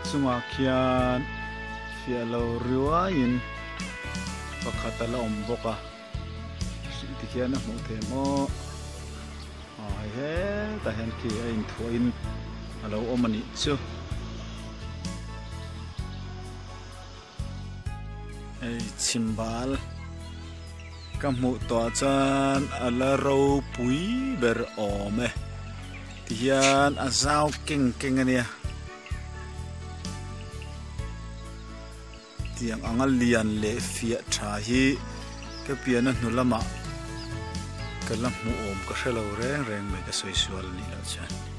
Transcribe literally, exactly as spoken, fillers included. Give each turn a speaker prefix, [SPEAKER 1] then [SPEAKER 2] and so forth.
[SPEAKER 1] chunga khian fialo riwain pakhat ala awm bawk a ti khian a hmuh theih maw ai he ta hian khi a in thuain alo awm ani chu ei chimbal ka hmuh tawh chuan ala ro pui ber awm e ti hian a zau keng keng ania tiang anga lian le fia tha hi ka pian a hnulama kala hmu awm ka hrelo reng reng mai ka soisual ni lo chan